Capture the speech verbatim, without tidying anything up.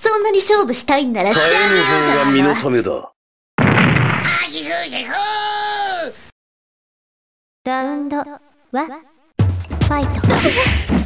そんなに勝負したいんならしてあげようじゃないの。 身のためだ。 ラウンドワンファイト。